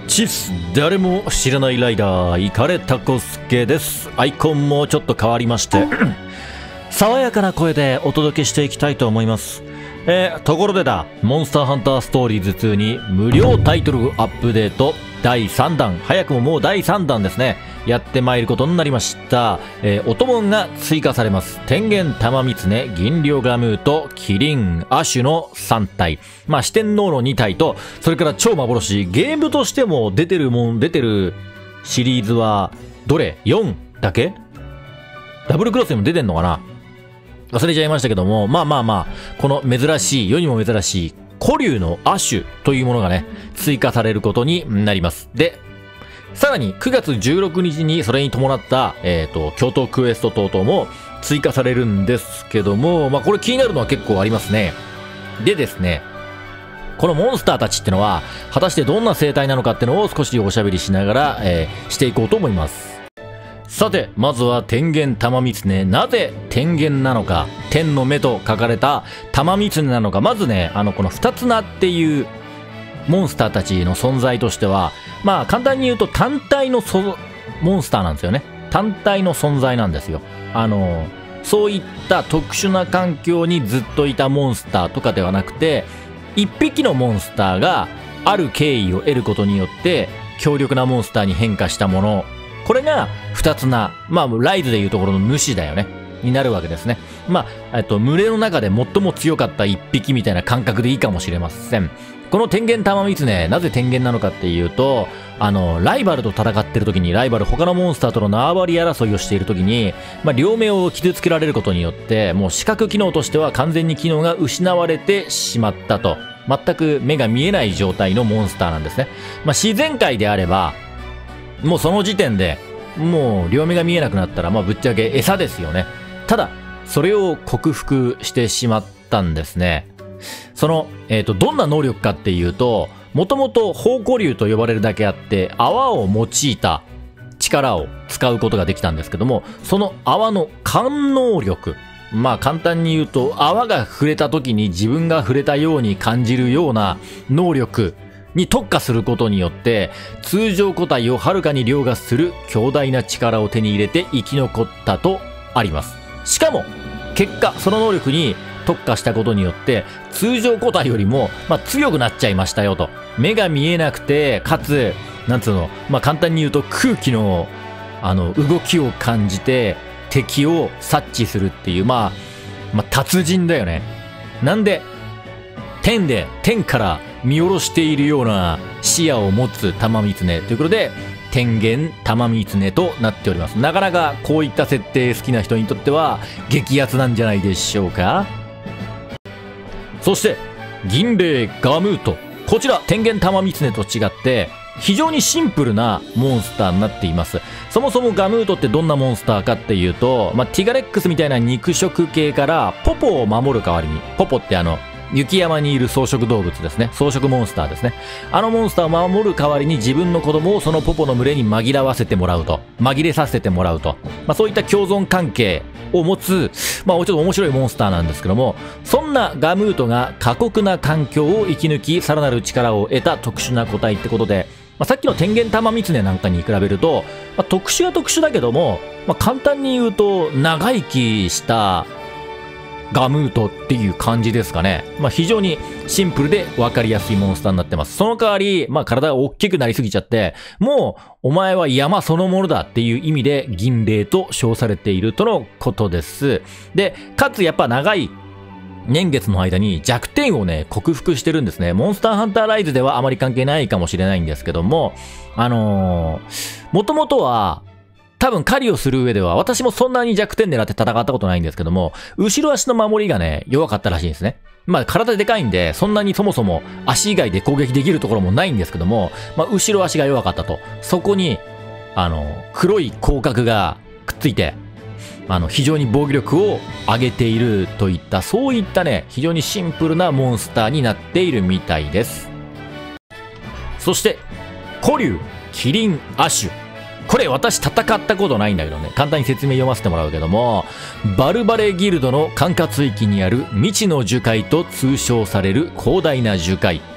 チス、誰も知らないライダーイカレタコスケです。アイコンもちょっと変わりまして爽やかな声でお届けしていきたいと思います。ところでだ、モンスターハンターストーリーズ2に無料タイトルアップデート第3弾、早くももう第3弾ですね、やってまいることになりました。お供が追加されます。天元玉狐、銀龍ガムート、キリン、アシュの3体。四天王の2体と、それから超幻、ゲームとしても出てるシリーズは、どれ ?4 だけ？ダブルクロスにも出てんのかな？忘れちゃいましたけども、この珍しい、世にも珍しい、古竜のアシュというものがね、追加されることになります。で、さらに9月16日にそれに伴った、京都クエスト等々も追加されるんですけども、これ気になるのは結構ありますね。でですね、このモンスターたちってのは、果たしてどんな生態なのかってのを少しおしゃべりしながら、していこうと思います。さて、まずは天元玉狐。なぜ天元なのか、天の目と書かれた玉狐なのか。まずね、この二つ名っていうモンスターたちの存在としては、簡単に言うと単体のモンスターなんですよね。単体の存在なんですよ。そういった特殊な環境にずっといたモンスターとかではなくて、一匹のモンスターがある経緯を得ることによって強力なモンスターに変化したもの、これが二つ名、ライズでいうところの主だよね、になるわけですね。群れの中で最も強かった一匹みたいな感覚でいいかもしれません。この天元玉狐、なぜ天元なのかっていうと、ライバルと戦ってる時に、他のモンスターとの縄張り争いをしている時に、両目を傷つけられることによって、もう視覚機能としては完全に機能が失われてしまったと。全く目が見えない状態のモンスターなんですね。自然界であれば、もうその時点で、もう両目が見えなくなったら、ぶっちゃけ餌ですよね。ただ、それを克服してしまったんですね。どんな能力かっていうと、もともと宝庫竜と呼ばれるだけあって、泡を用いた力を使うことができたんですけども、その泡の感能力。簡単に言うと、泡が触れた時に自分が触れたように感じるような能力に特化することによって、通常個体をはるかに凌駕する強大な力を手に入れて生き残ったとあります。しかも、結果、その能力に特化したことによって、通常個体よりも、強くなっちゃいましたよと。目が見えなくて、かつ、簡単に言うと空気の、動きを感じて、敵を察知するっていう、達人だよね。なんで、天から見下ろしているような視野を持つ玉狐ということで、天元玉狐となっております。なかなかこういった設定好きな人にとっては激アツなんじゃないでしょうか。そして銀霊ガムート、こちら天元玉狐と違って非常にシンプルなモンスターになっています。そもそもガムートってどんなモンスターかっていうと、ティガレックスみたいな肉食系からポポを守る代わりに、ポポって雪山にいる草食動物ですね。草食モンスターですね。あのモンスターを守る代わりに自分の子供をそのポポの群れに紛れさせてもらうと。そういった共存関係を持つ、ちょっと面白いモンスターなんですけども、そんなガムートが過酷な環境を生き抜き、さらなる力を得た特殊な個体ってことで、さっきの天元玉狐なんかに比べると、特殊は特殊だけども、簡単に言うと、長生きしたガムートっていう感じですかね。非常にシンプルで分かりやすいモンスターになってます。その代わり、体が大きくなりすぎちゃって、もう、お前は山そのものだっていう意味で銀霊と称されているとのことです。で、かつやっぱ長い年月の間に弱点をね、克服してるんですね。モンスターハンターライズではあまり関係ないかもしれないんですけども、もともとは、多分狩りをする上では、私もそんなに弱点狙って戦ったことないんですけども、後ろ足の守りがね、弱かったらしいんですね。体でかいんで、そんなにそもそも足以外で攻撃できるところもないんですけども、後ろ足が弱かったと。そこに、黒い広角がくっついて、非常に防御力を上げているといった、そういったね、非常にシンプルなモンスターになっているみたいです。そして、古竜、キリン、アシュ。これ私戦ったことないんだけどね、簡単に説明読ませてもらうけども、バルバレギルドの管轄域にある未知の樹海と通称される広大な樹海。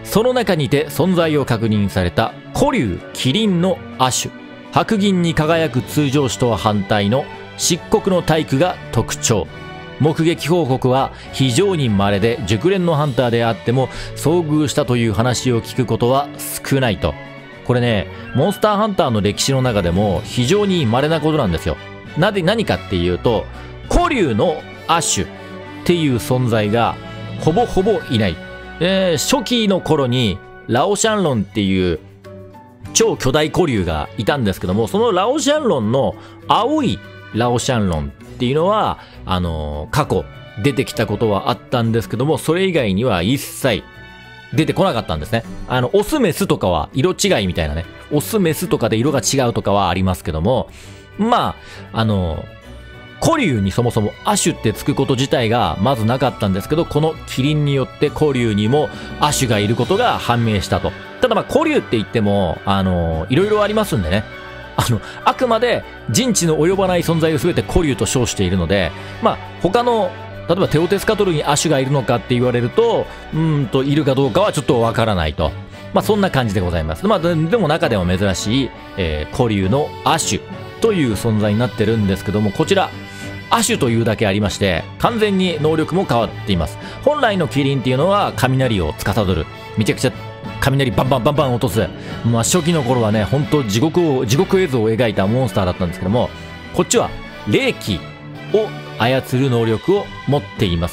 その中にて存在を確認された古竜麒麟の亜種、白銀に輝く通常種とは反対の漆黒の体躯が特徴。目撃報告は非常に稀で、熟練のハンターであっても遭遇したという話を聞くことは少ないと。これね、モンスターハンターの歴史の中でも非常に稀なことなんですよ。何かっていうと、古竜の亜種っていう存在がほぼほぼいない。初期の頃にラオシャンロンっていう超巨大古竜がいたんですけども、そのラオシャンロンの青いラオシャンロンっていうのは、過去出てきたことはあったんですけども、それ以外には一切出てこなかったんですね。オスメスとかは色違いみたいなね、オスメスとかで色が違うとかはありますけども、まあ、古竜にそもそも亜種ってつくこと自体がまずなかったんですけど、このキリンによって古竜にも亜種がいることが判明したと。ただまあ古竜って言っても、いろいろありますんでね。あくまで人知の及ばない存在を全て古竜と称しているので、まあ他の、例えばテオテスカトルに亜種がいるのかって言われると、いるかどうかはちょっとわからないと。まあそんな感じでございます。まあでも中でも珍しい、古竜の亜種という存在になってるんですけども、こちら、亜種というだけありまして、完全に能力も変わっています。本来のキリンっていうのは雷を司る。めちゃくちゃ雷バンバンバンバン落とす。まあ初期の頃はね、本当地獄絵図を描いたモンスターだったんですけども、こっちは霊気を操る能力を持っています。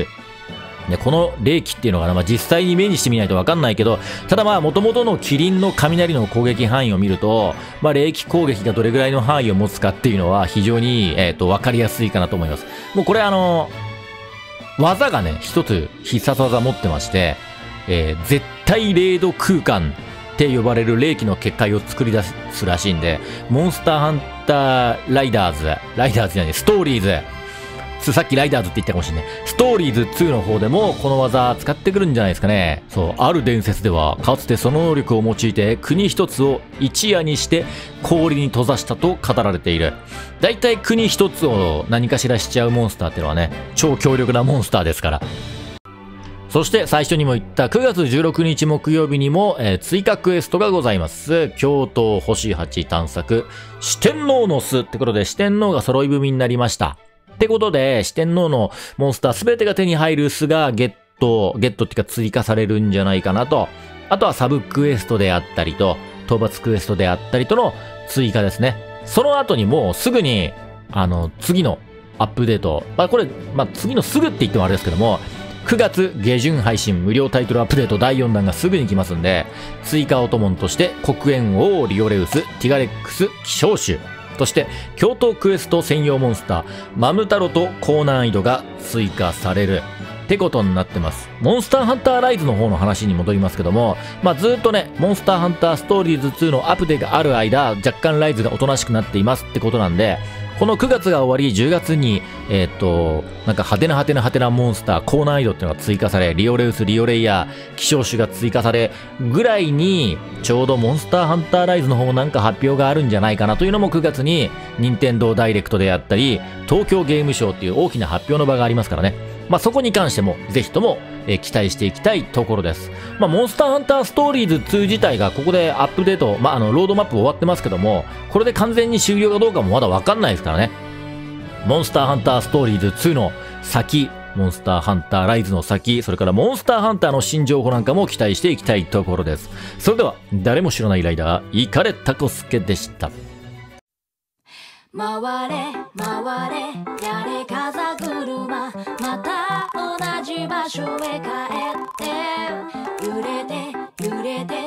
で、この霊気っていうのが、実際に目にしてみないとわかんないけど、ただ元々のキリンの雷の攻撃範囲を見ると、霊気攻撃がどれぐらいの範囲を持つかっていうのは非常に、わかりやすいかなと思います。もうこれ技がね、一つ必殺技持ってまして、絶対0度空間って呼ばれる霊気の結界を作り出すらしいんで、モンスターハンターライダーズじゃない、ストーリーズ、さっきライダーズって言ったかもしれない。ストーリーズ2の方でもこの技使ってくるんじゃないですかね。そう、ある伝説ではかつてその能力を用いて国一つを一夜にして氷に閉ざしたと語られている。だいたい国一つを何かしらしちゃうモンスターってのはね、超強力なモンスターですから。そして最初にも言った9月16日木曜日にも、追加クエストがございます。京都星8探索四天王の巣ってことで、四天王が揃い踏みになりました。ってことで、四天王のモンスターすべてが手に入る巣がゲットっていうか追加されるんじゃないかなと。あとはサブクエストであったりと、討伐クエストであったりとの追加ですね。その後にもうすぐに、次のアップデート。これ、次のすぐって言ってもあれですけども、9月下旬配信無料タイトルアップデート第4弾がすぐに来ますんで、追加オトモンとして黒煙王リオレウス、ティガレックス、希少種。そして、京都クエスト専用モンスター、マム太郎と高難易度が追加される。ってことになってます。モンスターハンターライズの方の話に戻りますけども、ずっとね、モンスターハンターストーリーズ2のアップデがある間、若干ライズがおとなしくなっていますってことなんで、この9月が終わり、10月に、なんか派手なモンスター、高難易度っていうのが追加され、リオレウス、リオレイヤー、希少種が追加され、ぐらいに、ちょうどモンスターハンターライズの方もなんか発表があるんじゃないかなというのも9月に、任天堂ダイレクトであったり、東京ゲームショウっていう大きな発表の場がありますからね。そこに関しても、ぜひとも、期待していきたいところです。モンスターハンターストーリーズ2自体がここでアップデート、ロードマップ終わってますけども、これで完全に終了かどうかもまだわかんないですからね。モンスターハンターストーリーズ2の先、モンスターハンターライズの先、それからモンスターハンターの新情報なんかも期待していきたいところです。それでは、誰も知らないライダー、イカレタコスケでした。 回れ回れやれ風車、また同じ場所へ帰って、揺れて揺れて